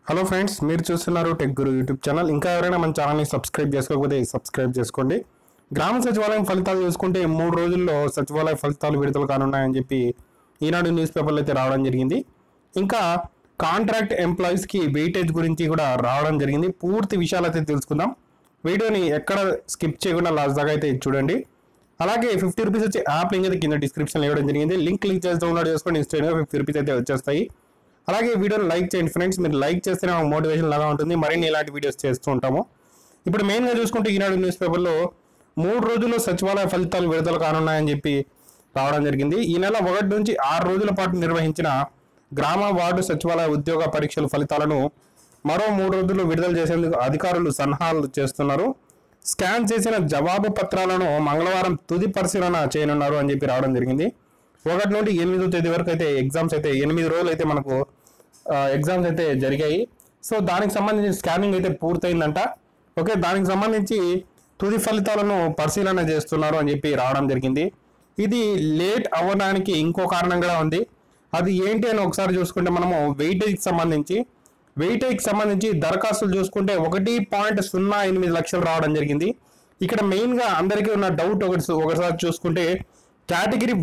Hello friends, మీరు చూస్తున్నారు tech గురు YouTube channel. ఇంకా ఎవరైనా మన ఛానల్ని సబ్స్క్రైబ్ చేసుకోకపోతే సబ్స్క్రైబ్ చేసుకోండి. గ్రామ సచివాలయం ఫలితాలు చూసుకుంటే 3 రోజుల్లో సచివాలయ ఫలితాలు విడుదల కానున్నాయని చెప్పి ఈనాడు న్యూస్ పేపర్లో అయితే రావడం జరిగింది. ఇంకా కాంట్రాక్ట్ ఎంప్లాయీస్కి వెయిటేజ్ గురించి కూడా రావడం జరిగింది. పూర్తి విషయాలు అయితే తెలుసుకుందాం. వీడియోని ఎక్కడ స్కిప్ చేయకుండా లాస్ట్ దాకా అయితే చూడండి. అలాగే 50 రూపీస్ వచ్చే యాప్ లింక్ అయితే కింద డిస్క్రిప్షన్లో ఇవ్వడం జరిగింది. లింక్ క్లిక్ చేసి డౌన్లోడ్ చేసుకోండి. ఇన్స్టాగ్రామ్ 50 రూపీస్ అయితే వచ్చేస్తాయి. అలాగే వీడియోని లైక్ చేయండి ఫ్రెండ్స్. మీరు లైక్ చేస్తేనే మాకు మోటివేషన్ లాగా ఉంటుంది. మరిన్ని ఇలాంటి వీడియోస్ చేస్తూ ఉంటాము. ఇప్పుడు మెయిన్గా చూసుకుంటే ఈనాడు న్యూస్ పేపర్లో 3 రోజుల్లో సచివాలయ ఫలితాలు విడుదల కానున్నాయని చెప్పి రావడం జరిగింది. ఈ నెల 1 నుంచి 6 రోజుల పాటు నిర్వహించిన గ్రామ వార్డు సచివాలయ ఉద్యోగ పరీక్షల ఫలితాలను మరో 3 రోజుల్లో విడుదల చేసేందుకు అధికారులు సన్నాహాలు చేస్తున్నారు. స్కాన్ చేసిన జవాబు పత్రాలను మంగళవారం తుది పరిశీలన చేయనున్నారు అని చెప్పి రావడం జరిగింది. 1 నుండి 8వ తేదీ వరకు అయితే ఎగ్జామ్స్ అయితే 8 రోజులు అయితే మనకు ఎగ్జామ్స్ అయితే జరిగాయి. సో దానికి సంబంధించి స్కానింగ్ అయితే పూర్తయిందంట. ఓకే, దానికి సంబంధించి తుది ఫలితాలను పరిశీలన చేస్తున్నారు అని చెప్పి రావడం జరిగింది. ఇది లేట్ అవ్వడానికి ఇంకో కారణం కూడా ఉంది. అది ఏంటి అని ఒకసారి చూసుకుంటే మనము వెయిటేజ్కి సంబంధించి దరఖాస్తులు చూసుకుంటే 1.08 లక్షలు రావడం జరిగింది. ఇక్కడ మెయిన్గా అందరికీ ఉన్న డౌట్ ఒకసారి చూసుకుంటే కేటగిరీ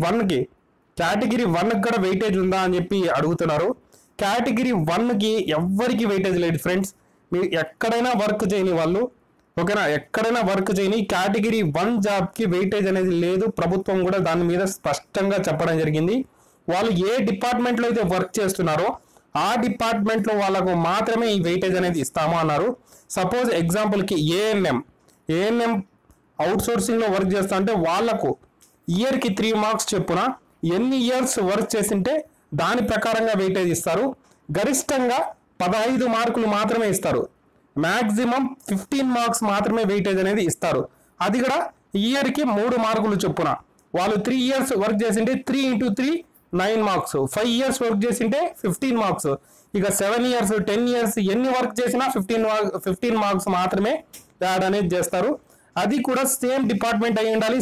1కి కూడా వెయిటేజ్ ఉందా అని చెప్పి అడుగుతున్నారు. కేటగిరీ 1కి ఎవ్వరికి వెయిటేజ్ లేదు ఫ్రెండ్స్. మీరు ఎక్కడైనా వర్క్ చేయని వాళ్ళు, ఓకేనా, ఎక్కడైనా వర్క్ చేయని కేటగిరీ 1 జాబ్కి వెయిటేజ్ అనేది లేదు. ప్రభుత్వం కూడా దాని మీద స్పష్టంగా చెప్పడం జరిగింది. వాళ్ళు ఏ డిపార్ట్మెంట్లో అయితే వర్క్ చేస్తున్నారో ఆ డిపార్ట్మెంట్లో వాళ్ళకు మాత్రమే ఈ వెయిటేజ్ అనేది ఇస్తాము అన్నారు. సపోజ్ ఎగ్జాంపుల్కి ఏఎన్ఎం అవుట్ సోర్సింగ్లో వర్క్ చేస్తా అంటే వాళ్లకు ఇయర్కి 3 మార్క్స్ చెప్పున ఎన్ని ఇయర్స్ వర్క్ చేసింటే దాని ప్రకారంగా వెయిటేజ్ ఇస్తారు. గరిష్టంగా 15 మార్కులు మాత్రమే ఇస్తారు. మ్యాక్సిమం 15 మార్క్స్ మాత్రమే వెయిటేజ్ అనేది ఇస్తారు. అది కూడా ఇయర్కి 3 మార్కులు చొప్పున. వాళ్ళు 3 ఇయర్స్ వర్క్ చేసింటే 3 × 3 9 మార్క్స్, 5 ఇయర్స్ వర్క్ చేసింటే 15 మార్క్స్, ఇక 7 ఇయర్స్ 10 ఇయర్స్ ఎన్ని వర్క్ చేసినా 15 మార్క్స్ మాత్రమే యాడ్ అనేది చేస్తారు. అది కూడా సేమ్ డిపార్ట్మెంట్ అయి ఉండాలి,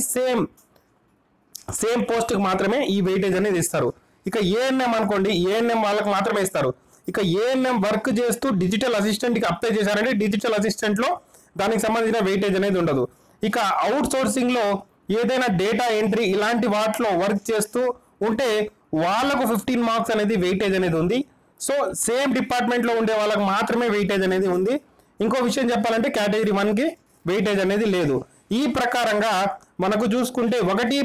సేమ్ పోస్ట్కి మాత్రమే ఈ వెయిటేజ్ అనేది ఇస్తారు. ఇక ఏఎన్ఎం అనుకోండి, ఏఎన్ఎం వాళ్ళకి మాత్రమే ఇస్తారు. ఇక ఏఎన్ఎం వర్క్ చేస్తూ డిజిటల్ అసిస్టెంట్కి అప్లై చేశారంటే డిజిటల్ అసిస్టెంట్లో దానికి సంబంధించిన వెయిటేజ్ అనేది ఉండదు. ఇక అవుట్ సోర్సింగ్లో ఏదైనా డేటా ఎంట్రీ ఇలాంటి వాటిలో వర్క్ చేస్తూ ఉంటే వాళ్ళకు 15 మార్క్స్ అనేది వెయిటేజ్ అనేది ఉంది. సో సేమ్ డిపార్ట్మెంట్లో ఉండే వాళ్ళకి మాత్రమే వెయిటేజ్ అనేది ఉంది. ఇంకో విషయం చెప్పాలంటే కేటగిరీ 1కి వెయిటేజ్ అనేది లేదు. ఈ ప్రకారంగా మనకు చూసుకుంటే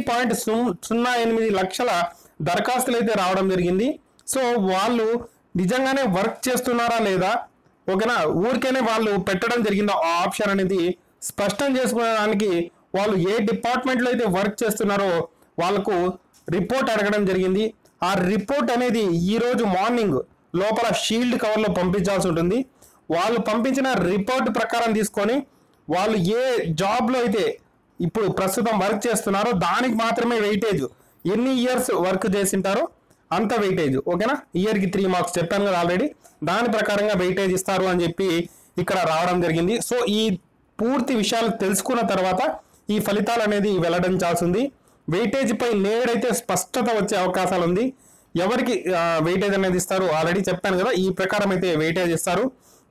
1.08 లక్షల దరఖాస్తులు అయితే రావడం జరిగింది. సో వాళ్ళు నిజంగానే వర్క్ చేస్తున్నారా లేదా, ఓకేనా, ఊరికేనే వాళ్ళు పెట్టడం జరిగిందో ఆ ఆప్షన్ అనేది స్పష్టం చేసుకోవడానికి వాళ్ళు ఏ డిపార్ట్మెంట్లో అయితే వర్క్ చేస్తున్నారో వాళ్ళకు రిపోర్ట్ అడగడం జరిగింది. ఆ రిపోర్ట్ అనేది ఈరోజు మార్నింగ్ లోపల షీల్డ్ కవర్లో పంపించాల్సి ఉంటుంది. వాళ్ళు పంపించిన రిపోర్ట్ ప్రకారం తీసుకొని వాళ్ళు ఏ జాబ్లో అయితే ఇప్పుడు ప్రస్తుతం వర్క్ చేస్తున్నారో దానికి మాత్రమే వెయిటేజ్, ఎన్ని ఇయర్స్ వర్క్ చేసింటారో అంత వెయిటేజ్, ఓకేనా. ఇయర్కి 3 మార్క్స్ చెప్పాను కదా ఆల్రెడీ, దాని ప్రకారంగా వెయిటేజ్ ఇస్తారు అని చెప్పి ఇక్కడ రావడం జరిగింది. సో ఈ పూర్తి విషయాలు తెలుసుకున్న తర్వాత ఈ ఫలితాలు అనేది వెల్లడించాల్సి ఉంది. వెయిటేజ్ పై నేడైతే స్పష్టత వచ్చే అవకాశాలు ఉంది. ఎవరికి వెయిటేజ్ అనేది ఇస్తారు ఆల్రెడీ చెప్పాను కదా, ఈ ప్రకారం అయితే వెయిటేజ్ ఇస్తారు.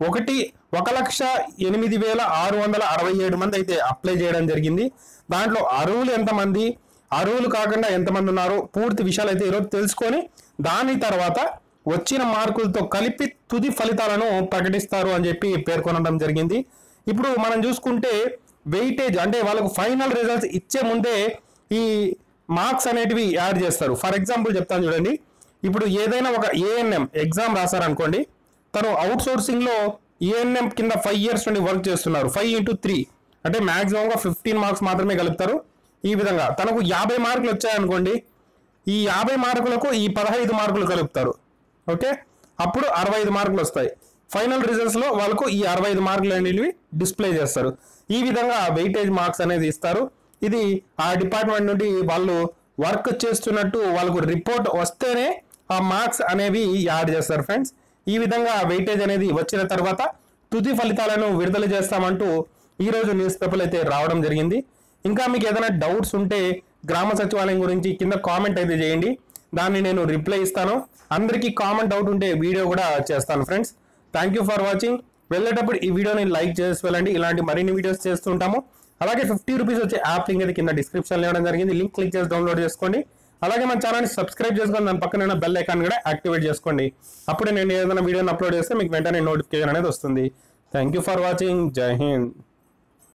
1,08,667 మంది అయితే అప్లై చేయడం జరిగింది. దాంట్లో అర్హులు ఎంతమంది, అర్హులు కాకుండా ఎంతమంది ఉన్నారు, పూర్తి విషయాలు అయితే ఈరోజు తెలుసుకొని దాని తర్వాత వచ్చిన మార్కులతో కలిపి తుది ఫలితాలను ప్రకటిస్తారు అని చెప్పి పేర్కొనడం జరిగింది. ఇప్పుడు మనం చూసుకుంటే వెయిటేజ్ అంటే వాళ్ళకు ఫైనల్ రిజల్ట్స్ ఇచ్చే ముందే ఈ మార్క్స్ అనేటివి యాడ్ చేస్తారు. ఫర్ ఎగ్జాంపుల్ చెప్తాను చూడండి. ఇప్పుడు ఏదైనా ఒక ఏఎన్ఎం ఎగ్జామ్ రాశారనుకోండి, తను అవుట్ సోర్సింగ్లో ఏఎన్ఎం కింద 5 ఇయర్స్ నుండి వర్క్ చేస్తున్నారు. 5 × 3 అంటే మ్యాక్సిమంగా 15 మార్క్స్ మాత్రమే కలుపుతారు. ఈ విధంగా తనకు 50 మార్కులు వచ్చాయనుకోండి, ఈ 50 మార్కులకు ఈ 15 మార్కులు కలుపుతారు. ఓకే, అప్పుడు 65 మార్కులు వస్తాయి. ఫైనల్ రిజల్ట్స్లో వాళ్ళకు ఈ 65 మార్కులు అనేవి డిస్ప్లే చేస్తారు. ఈ విధంగా వెయిటేజ్ మార్క్స్ అనేది ఇస్తారు. ఇది ఆ డిపార్ట్మెంట్ నుండి వాళ్ళు వర్క్ చేస్తున్నట్టు వాళ్ళకు రిపోర్ట్ వస్తేనే ఆ మార్క్స్ అనేవి యాడ్ చేస్తారు ఫ్రెండ్స్. ఈ విధంగా వెయిటేజ్ అనేది వచ్చిన తర్వాత తుది ఫలితాలను విడుదల చేస్తామంటూ ఈరోజు న్యూస్ పేపర్లు అయితే రావడం జరిగింది. ఇంకా మీకు ఏదైనా డౌట్స్ ఉంటే గ్రామ సచివాలయం గురించి కింద కామెంట్ అయితే చేయండి, దాన్ని నేను రిప్లై ఇస్తాను. అందరికీ కామెంట్ డౌట్ ఉంటే వీడియో కూడా చేస్తాను friends. Thank you for watching. వెళ్ళేటప్పుడు ఈ వీడియోని లైక్ చేసి వెళ్ళండి. ఇలాంటి మరిన్ని వీడియోస్ చేస్తుంటాము. అలాగే 50 రూపీస్ వచ్చే యాప్ లింక్ అయితే కింద డిస్క్రిప్షన్లో ఇవ్వడం జరిగింది. లింక్ క్లిక్ చేసి డౌన్లోడ్ చేసుకోండి. అలాగే మన ఛానల్ని సబ్స్క్రైబ్ చేసుకొని దాని పక్కన బెల్ ఐకాన్ కూడా యాక్టివేట్ చేసుకోండి. అప్పుడే నేను ఏదైనా వీడియోని అప్లోడ్ చేస్తే మీకు వెంటనే నోటిఫికేషన్ అనేది వస్తుంది. Thank you for watching. జై హింద్.